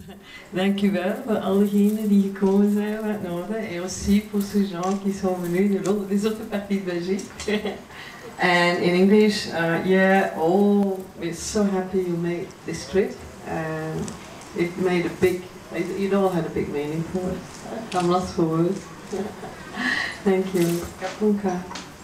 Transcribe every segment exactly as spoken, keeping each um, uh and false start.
Dankjewel voor allegenen die gekomen zijn uit het noorden. Et aussi pour ces gens qui sont venus de l'autre, des autres parties de Belgique. And in English, uh, yeah, all, we're so happy you made this trip. And it made a big, it, it all had a big meaning for us. I'm lost for words. Thank you. Kapunka.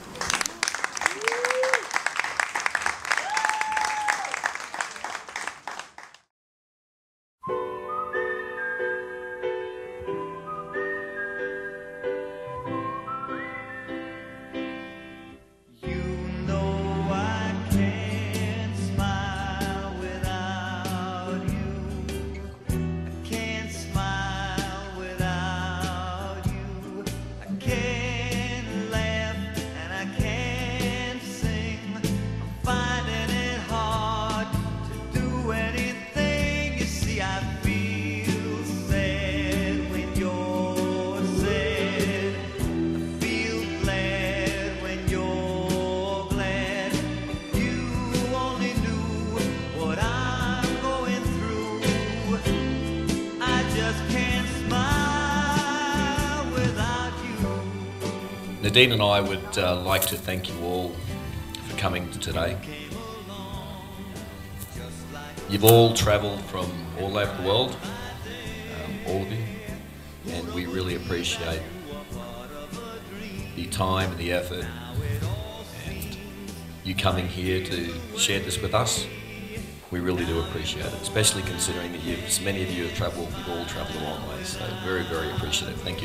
Nadine and I would uh, like to thank you all for coming today. You've all travelled from all over the world, um, all of you, and we really appreciate the time and the effort and you coming here to share this with us. We really do appreciate it, especially considering that you've, so many of you have travelled, you've all travelled a long way, so very, very appreciative. Thank you.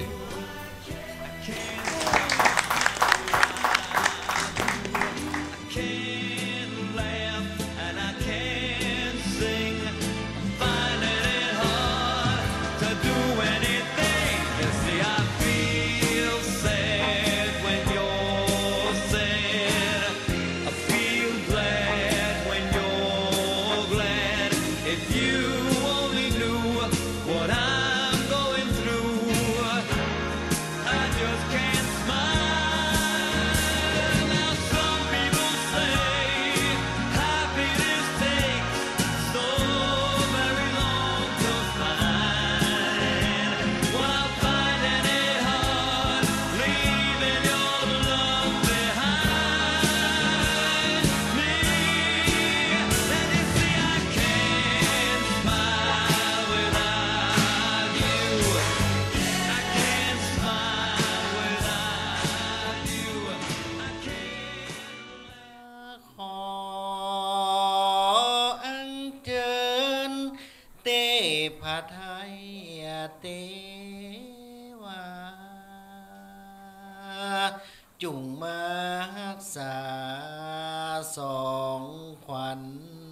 Chung มารักษาสองขวัญ